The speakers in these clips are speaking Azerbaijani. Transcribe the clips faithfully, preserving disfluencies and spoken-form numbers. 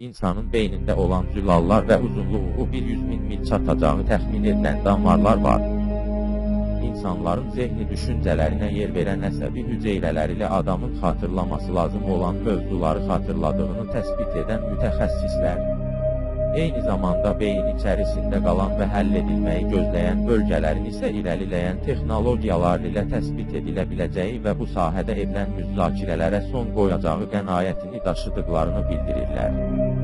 İnsanın beynində olan zülallar və uzunluğu bir yüz min mil çatacağı təxmin edilən damarlar var. İnsanların zehni düşüncələrinə yer verən əsəbi hüceyrələri ilə adamın xatırlaması lazım olan mövzuları xatırladığını təsbit edən mütəxəssislər, eyni zamanda beyin içərisində qalan və həll edilməyi gözləyən bölgələrin isə irəliləyən texnologiyalar ilə təsbit edilə biləcəyi və bu sahədə edilən müzakirələrə son qoyacağı qənaətini daşıdıqlarını bildirirlər.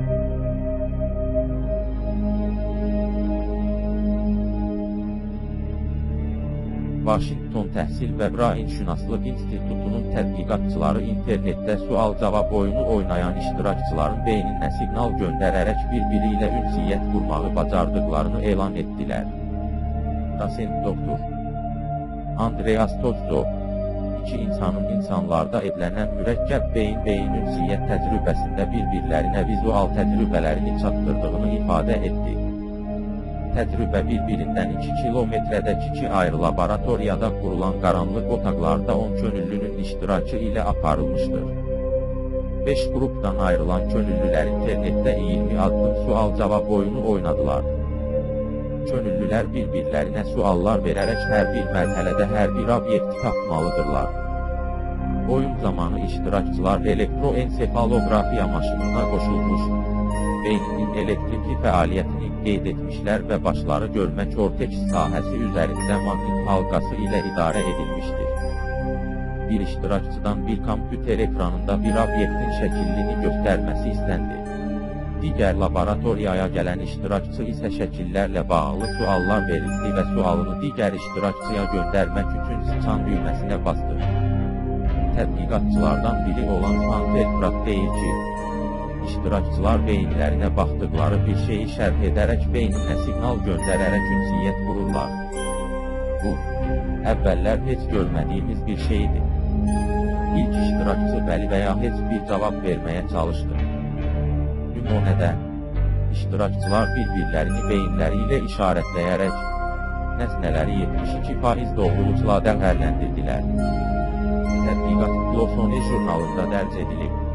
Washington Təhsil və Brainşünaslıq İnstitutunun tədqiqatçıları internetdə sual-cavab oyunu oynayan iştirakçıların beyninə siqnal göndərərək bir-biri ilə ünsiyyət qurmağı bacardıqlarını elan etdilər. Dosent doktor Andreas Tozzo, iki insanın insanlarda edilənən mürəkkəb beyin-beyin ünsiyyət təcrübəsində bir-birlərinə vizual təcrübələrini çatdırdığını ifadə etdi. Təcrübə bir-birindən iki kilometrədəki iki ayrı laboratoriyada qurulan qaranlıq otaqlarda on könüllünün iştirakı ilə aparılmışdır. beş qrupdan ayrılan könüllülər internetdə iyirmi addım sual-cavab oyunu oynadılar. Könüllülər bir-birlərinə suallar verərək hər bir mərhələdə hər bir obyekti tapmalıdırlar. Oyun zamanı iştirakçılar elektroensefalografiya maşınına qoşulmuş, beyninin elektriki fəaliyyətini qeyd etmişlər və başları görmə korteks sahəsi üzərində maqnit halqası ilə idarə edilmişdir. Bir iştirakçıdan bir kompüter ekranında bir obyektin şəkillini göstərməsi istəndi. Digər laboratoriyaya gələn iştirakçı isə şəkillərlə bağlı suallar verildi və sualını digər iştirakçıya göndərmək üçün sıçan düyməsinə bastı. Tədqiqatçılardan biri olan Svanfeldrat deyir ki, İştirakçılar beyinlərinə baxdıqları bir şeyi şərh edərək beyninə siqnal göndərərək ünsiyyət qururlar. Bu, əvvəllər heç görmədiyimiz bir şeydir. İlk iştirakçı bəli və ya heç bir cavab verməyə çalışdı. Nümunədə, iştirakçılar bir-birlərini beyinləri ilə işarətləyərək, nəsnələri yetmiş iki faiz doğruluqla dəyərləndirdilər. Tədqiqat PLOS on jurnalında dərc edilib.